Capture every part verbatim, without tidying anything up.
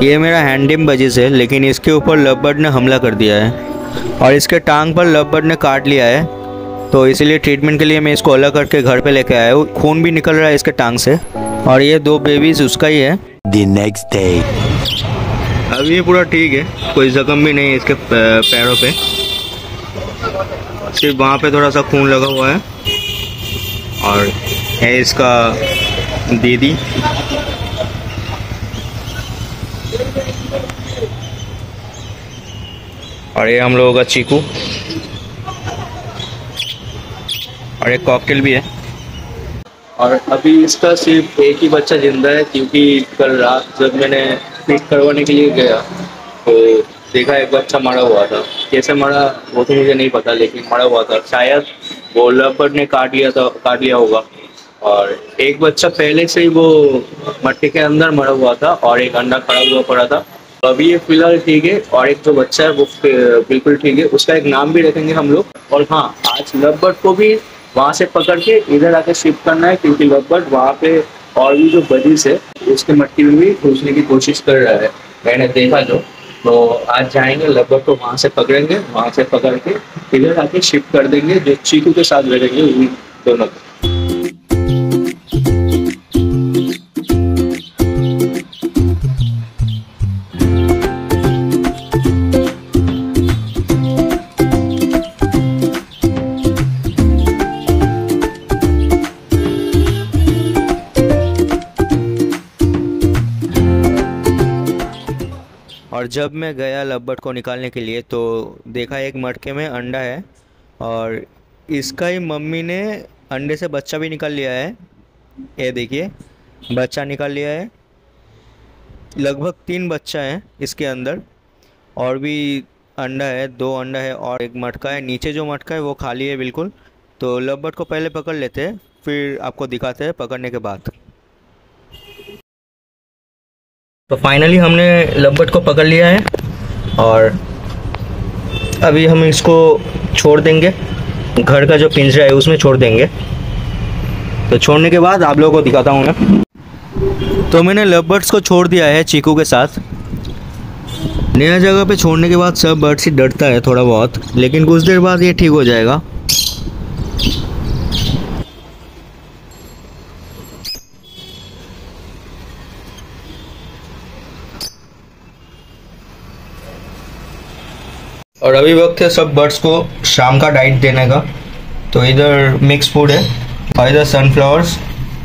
ये मेरा हैंडिम बजिस है, लेकिन इसके ऊपर लवबर्ड ने हमला कर दिया है और इसके टांग पर लवबर्ड ने काट लिया है। तो इसीलिए ट्रीटमेंट के लिए मैं इसको अलग करके घर पे लेके आया हूँ। खून भी निकल रहा है इसके टांग से और ये दो बेबीज उसका ही है। The next day. अब ये पूरा ठीक है, कोई जख्म भी नहीं है इसके पैरों पे, सिर्फ वहाँ पे थोड़ा सा खून लगा हुआ है। और है इसका दीदी, और ये हम लोगों का चीकू, और एक कॉकटेल भी है। और अभी इसका सिर्फ एक ही बच्चा जिंदा है, क्योंकि कल रात जब मैंने पिक करवाने के लिए गया तो देखा एक बच्चा मरा हुआ था। कैसे मरा वो तो मुझे नहीं पता, लेकिन मरा हुआ था। शायद वो लवबर्ड ने काट लिया था, काट लिया होगा। और एक बच्चा पहले से ही वो मट्टी के अंदर मरा हुआ था और एक अंडा खड़ा हुआ पड़ा था। अभी ये फिलहाल ठीक है और एक जो बच्चा है वो बिल्कुल ठीक है। उसका एक नाम भी रखेंगे हम लोग। और हाँ, आज लवबर्ड को भी वहाँ से पकड़ के इधर आके शिफ्ट करना है, क्योंकि लवबर्ड वहाँ पे और भी जो बजीज है उसके मट्टी में भी घुसने की कोशिश कर रहा है, मैंने देखा जो। तो आज जाएंगे लवबर्ड को वहाँ से पकड़ेंगे, वहाँ से पकड़ के इधर आके शिफ्ट कर देंगे, जो चीकू के साथ रहेंगे उन दोनों को। और जब मैं गया लवबर्ड को निकालने के लिए तो देखा एक मटके में अंडा है और इसका ही मम्मी ने अंडे से बच्चा भी निकाल लिया है। ये देखिए, बच्चा निकाल लिया है। लगभग तीन बच्चा है इसके अंदर, और भी अंडा है, दो अंडा है और एक मटका है। नीचे जो मटका है वो खाली है बिल्कुल। तो लवबर्ड को पहले पकड़ लेते हैं, फिर आपको दिखाते हैं पकड़ने के बाद। तो फाइनली हमने लवबर्ड को पकड़ लिया है और अभी हम इसको छोड़ देंगे, घर का जो पिंजरा है उसमें छोड़ देंगे। तो छोड़ने के बाद आप लोगों को दिखाता हूँ मैं। तो मैंने लवबर्ड्स को छोड़ दिया है चीकू के साथ। नया जगह पे छोड़ने के बाद सब बर्ड्स ही डरता है थोड़ा बहुत, लेकिन कुछ देर बाद ये ठीक हो जाएगा। और अभी वक्त है सब बर्ड्स को शाम का डाइट देने का। तो इधर मिक्स फूड है और इधर सनफ्लावर्स।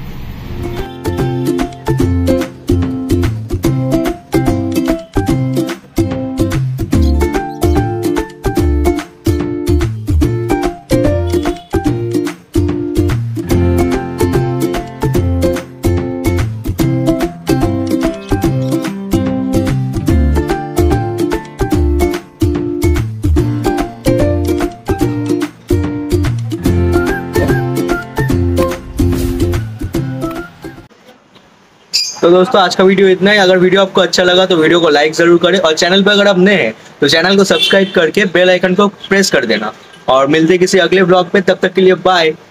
तो दोस्तों आज का वीडियो इतना ही। अगर वीडियो आपको अच्छा लगा तो वीडियो को लाइक जरूर करें और चैनल पर अगर आप नए हैं तो चैनल को सब्सक्राइब करके बेल आइकन को प्रेस कर देना। और मिलते किसी अगले ब्लॉग पे, तब तक के लिए बाय।